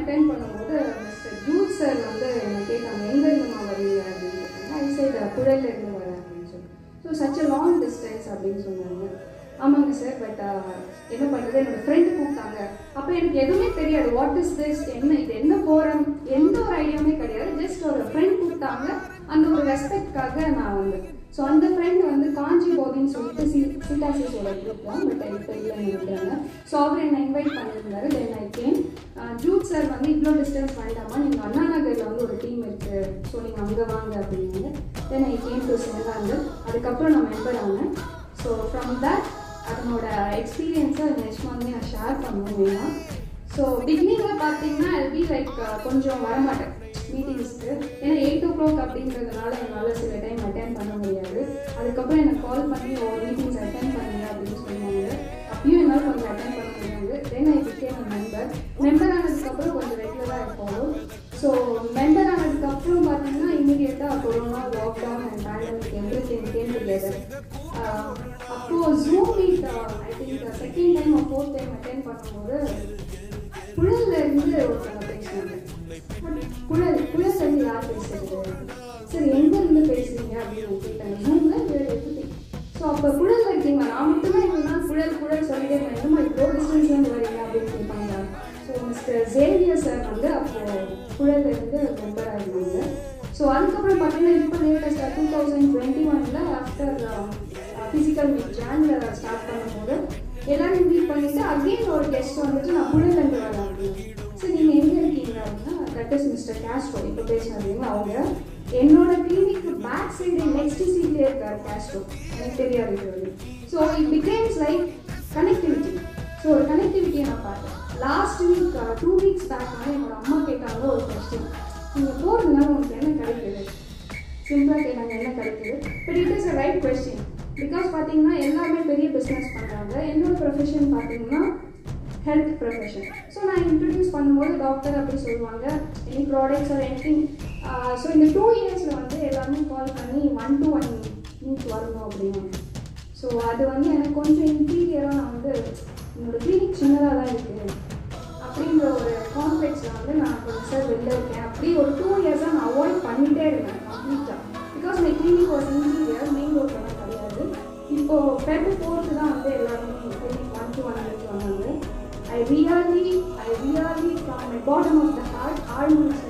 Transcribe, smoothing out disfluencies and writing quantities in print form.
Attend பண்ணும்போது mister Jude sir வந்து என்னை கேட்டாங்க, எங்கேருந்துமா வரீங்க அப்படின்னு கேட்டாங்க. ஐ சைட் புழல்லேருந்து வரேன் அப்படின்னு சொல்லி. So such a long distance அப்படின்னு சொன்னாங்க. ஆமாங்க சார், பட் என்ன பண்ணுறது, என்னோடய ஃப்ரெண்டு கூப்பிட்டாங்க. அப்போ எனக்கு எதுவுமே தெரியாது, வாட் இஸ் திஸ், என்ன இது, என்ன போகிறேன், எந்த ஒரு ஐடியாவுமே கிடையாது. ஜஸ்ட் ஒரு ஃப்ரெண்ட் கூப்பிட்டாங்க, அந்த ஒரு ரெஸ்பெக்ட்காக நான் வந்தேன். ஸோ அந்த ஃப்ரெண்ட் வந்து காஞ்சி போகின்னு சொல்லிட்டு சீட்டாசிஸோட குரூப் தான், பட் இப்போ இல்லைன்னு நினைக்கிறாங்க. ஸோ அவர் என்னை இன்வைட் பண்ணியிருந்தாரு. Then I came. Jude sir வந்து இவ்வளோ டிஸ்டன்ஸ் வேண்டாமா, நீங்கள் அண்ணா நகரில் வந்து ஒரு டீம் இருக்குது, ஸோ நீங்கள் அங்கே வாங்க அப்படின்னாங்க. தென் ஐ கேம் டு சேலாந்து. அதுக்கப்புறம் நான் மெம்பர் ஆனேன். ஸோ ஃப்ரம் தட் அதனோட எக்ஸ்பீரியன்ஸை நெக்ஸ்ட் மந்த் நான் ஷேர் பண்ணுவேன் வேணாம். ஸோ பிகினிங்கில் பார்த்தீங்கன்னா பி லைக் கொஞ்சம் வரமாட்டேன் மீட்டிங்ஸ்க்கு, ஏன்னா 8 o'clock அப்படின்றதுனால என்னால் சில டைம் அட்டென்ட் பண்ண முடியாது. அதுக்கப்புறம் எனக்கு கால் பண்ணி ஒரு மீட்டிங்ஸ் அட்டென்ட் பண்ணுங்க அப்படின்னு சொல்லுவாங்க. அப்பயும் என்னால் கொஞ்சம் அட்டென்ட் பண்ண முடியாது. தென் ஐ பிகேம் மெம்பர் ஆனதுக்கப்புறம் கொஞ்சம் ரெகுலராக இருப்போம். ஸோ மெம்பர் ஆனதுக்கப்புறம் பார்த்தீங்கன்னா இமீடியட்டாக corona, lockdown and pandemic everything came together. அப்போது Zoom meet I think second time ஒரு ஃபோர்த் டைம் அட்டென்ட் பண்ணும்போது புழல்லேருந்து ஒருத்தவங்க பேசுனாங்க. புழல்லேருந்து யார் பேசுறது, சரி எங்கேருந்து பேசுறீங்க அப்படின்னு கேட்டாங்க. ஜூமில் எப்படி. ஸோ அப்போ புழலில் இருக்கீங்களா, நான் மட்டும்தான் இல்லைன்னா புழல் சொல்லிட்டே இருந்தேன், என்னமா இவ்வளோ டிஸ்டன்ஸ்லேருந்து வரீங்க அப்படின்னு கேட்பாங்க. ஸோ மிஸ்டர் ஜேவியர் சார் வந்து அப்போது புழல்லேருந்து மெம்பராக இருந்தாங்க. ஸோ அதுக்கப்புறம் பார்த்தீங்கன்னா இப்போ லேட்டஸ்ட்டாக 2021 ஆஃப்டர் ஃபிசிக்கல் மீட் ஜானில் ஸ்டார்ட் பண்ணும்போது எல்லாரும் மீட் பண்ணிவிட்டு அகெயின் ஒரு கெஸ்ட் வந்துட்டு நான் புழல்லேருந்து வரேன் அப்படின்னு. சரி நீங்கள் எங்கே இருக்கீங்க அப்படின்னா தட் இஸ் மிஸ்டர் கேஸ்ட்ரோ, இப்போ பேசினாங்க அவங்க. என்னோட கிளினிக்கு பேக் சைடு நெக்ஸ்ட் சீட்லேயே இருக்கார் கேஸ்ட்ரோ, எனக்கு தெரியாது இது. So it becomes like connectivity. So ஒரு கனெக்டிவிட்டியை நான் பார்த்தேன். லாஸ்ட் வீக் 2 weeks பேக் வந்து என்னோட அம்மா கேட்டாங்க ஒரு கொஸ்டின், நீங்கள் போகிறதுனால உங்களுக்கு என்ன கிடைக்குது, சிம்பிளாக கேட்டாங்க என்ன கிடைக்குது. But it is a right question. Because பார்த்தீங்கன்னா எல்லாருமே பெரிய பிஸ்னஸ் பண்ணுறாங்க. என்னோட ப்ரொஃபஷன் பார்த்தீங்கன்னா ஹெல்த் ப்ரொஃபஷன். ஸோ நான் இன்ட்ரடியூஸ் பண்ணும்போது டாக்டர் அப்படி சொல்லுவாங்க, any products or anything. So இந்த 2 yearsல வந்து எல்லாருமே கால் பண்ணி 1-to-1 மீட் வரணும் அப்படின்னு. ஸோ அது வந்து எனக்கு கொஞ்சம் இன்டீரியராக நான் வந்து என்னோடய கிளினிக் சின்னதாக தான் இருக்குது அப்படிங்கிற ஒரு காம்ப்ளெக்ஸில் வந்து நான் கொஞ்சம் சார் வெளில இருக்கேன் அப்படி ஒரு 2 yearsஸாக நான் அவாய்ட் பண்ணிகிட்டே இருந்தேன் கம்ப்ளீட்டாக. பிகாஸ் மை கிளினிக் ஒரு இன்டீரியர் மெயின் ரோட்டில் கிடையாது. இப்போது Feb 4th தான் வந்து எல்லாருமே கிளினிக் 1-to-1 மீட் வந்தாங்க. I really from my bottom of the heart, almost